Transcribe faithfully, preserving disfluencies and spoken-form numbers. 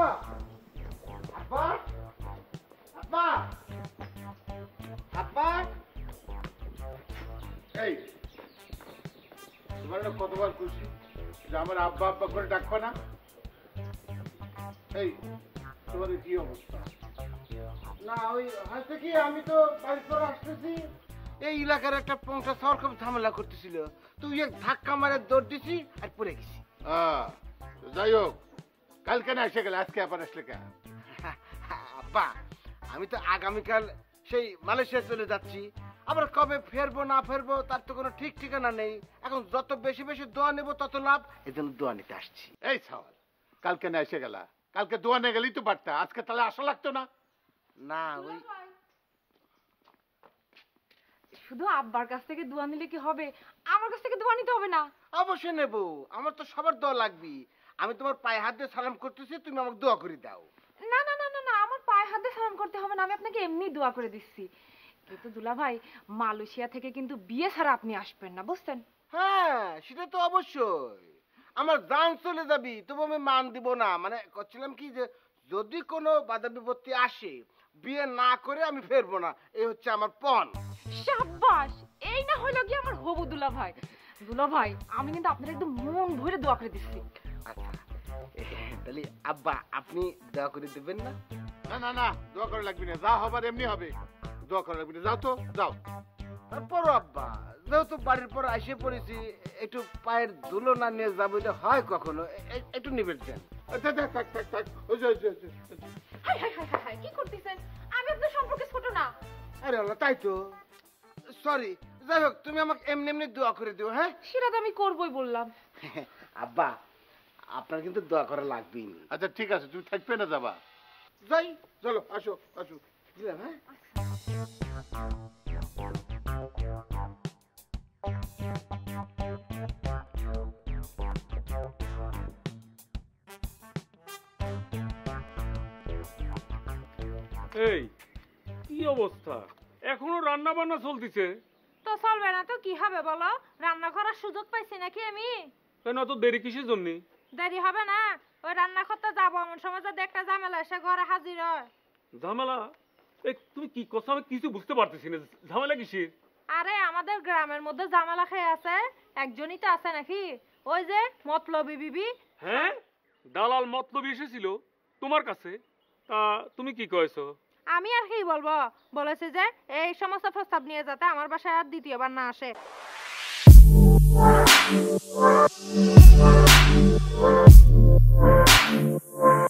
আব্বা আব্বা আব্বা এই তোমার কতবার খুশি যে আমার আব্বা আব্বা করে ডাকবা না? এই তোমার কি অবস্থা? না ওই হয়তো কি আমি তো বাড়ি করে আসতেছি, এই এলাকার একটা পংটা সরকার ঝামেলা করতেছিল, তুই এক ধাক্কা মারে দৌড় দিছি আর পড়ে গেছি। যাই হোক, কালকে না এসে গেলে আজকে আবার আসলে কেন? আব্বা আমি তো আগামীকাল সেই মালয়েশিয়া চলে যাচ্ছি, আবার কবে ফেরবো না ফেরবো তার তো কোনো ঠিক ঠিকানা নেই। এখন যত বেশি বেশি দোয়া নেবো তত লাভ, এই জন্য দোয়া নিতে আসছি। এই সওয়াল, কালকে না এসে গেলা, কালকে দোয়া নিয়ে গেলেই তো পারতা, আজকে তাহলে আসা লাগতো না? না ওই শুধু আব্বার কাছ থেকে দোয়া নিলে কি হবে? আমার কাছ থেকে দোয়া নিতে হবে না? অবশ্যই নেবো, আমার তো সবার দোয়া লাগবে। আমি তোমার পায়ে হাত দিয়ে সালাম করতেছি, তুমি আমাকে দোয়া করে দাও। না না না না না, আমার পায়ে হাত দিয়ে সালাম করতে হবে না, আমি আপনাকে এমনি দোয়া করে দিচ্ছি। কিন্তু দুলা ভাই, মালয়েশিয়া থেকে কিন্তু বিয়ে ছাড়া আপনি আসবেন না, বুঝছেন? হ্যাঁ সেটা তো অবশ্যই, আমার জান চলে যাবি তবু আমি মান দিব না। মানে করছিলাম কি যে যদি কোনো বাধা বিপত্তি আসে বিয়ে না করে আমি ফেরবো না, এই হচ্ছে আমার পণ। শাবাশ, এই না হলো কি আমার হবু দুলা ভাই। দুলা ভাই আমি কিন্তু আপনার একদম মন ভরে দোয়া করে দিচ্ছি। আচ্ছা তাহলে আব্বা আপনি দোয়া করে দেবেন না? না না না, দোয়া করা লাগবে না, যা হবার এমনি হবে, দোয়া করা লাগবে না। যাও তো যাও। তারপরও আব্বা যেহেতু বাড়ির পর এসে পড়েছি, একটু পায়ের ধুলো না নিয়ে যাবো এটা হয় কখনো? একটু নিবেন দেন। হাই হাই হাই হাই, কি করতেছেন? আমি আপনার সম্পর্কে ছোট না। আরে আল্লাহ, তাই তো, সরি। যাই হোক, তুমি আমাকে এমনি এমনি দোয়া করে দিও। হ্যাঁ সেটা তো আমি করবই বললাম। আব্বা আপনার কিন্তু দোয়া করা লাগবেই। আচ্ছা ঠিক আছে, তুমি থাকবে না যাবা? যাই, চলো আসো আসো। দিলাম। হ্যাঁ এই কি অবস্থা, এখনো রান্না বান্না চলতেছে? তো চলবে না তো কি হবে বলো? রান্না করার সুযোগ পাইছি নাকি আমি? কেন এত দেরি কিসের জন্য? দেরি হবে না, ওই রান্না করতে যাবো এমন সময় যদি একটা ঝামেলা এসে ঘরে হাজির হয়। ঝামেলা? এই তুমি কি কথা, আমি কিছু বুঝতে পারতেছি না, ঝামেলা কিসের? আরে আমাদের গ্রামের মধ্যে ঝামেলা খেয়ে আছে একজনই তো আছে নাকি, ওই যে মতলবি বিবি। হ্যাঁ, দালাল মতলবি এসেছিল তোমার কাছে, তা তুমি কি কয়েছো? আমি আর কি বলবো, বলেছে যে এই সমস্ত প্রস্তাব নিয়ে যাতে আমার বাসায় আর দ্বিতীয়বার না আসে।